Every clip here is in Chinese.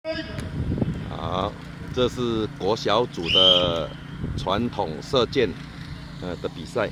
好，这是国小组的传统射箭的比赛。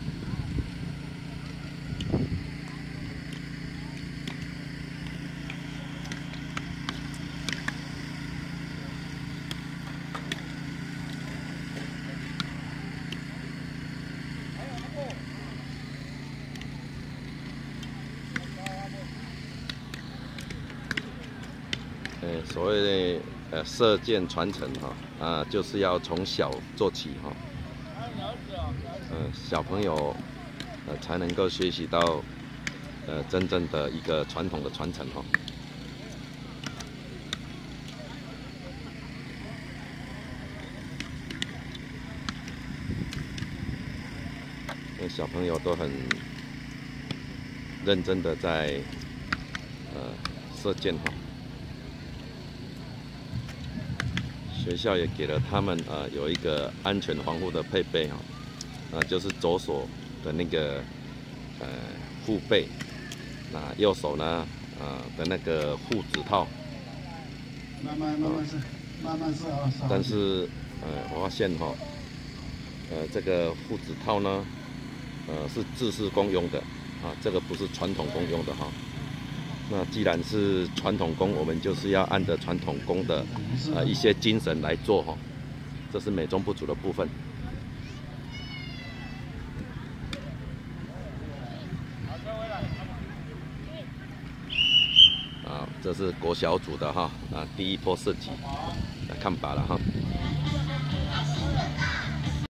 所谓的射箭传承就是要从小做起哈。小朋友才能够学习到真正的一个传统的传承哈。小朋友都很认真的在射箭哈。学校也给了他们有一个安全防护的配备哈，就是左手的那个护背，那右手呢的那个护指套。慢慢试啊。但是我发现哈，这个护指套呢，是制式弓用的这个不是传统弓用的哈。那既然是传统弓，我们就是要按着传统弓的一些精神来做哈，这是美中不足的部分。这是国小组的哈，第一波射击，看靶了哈。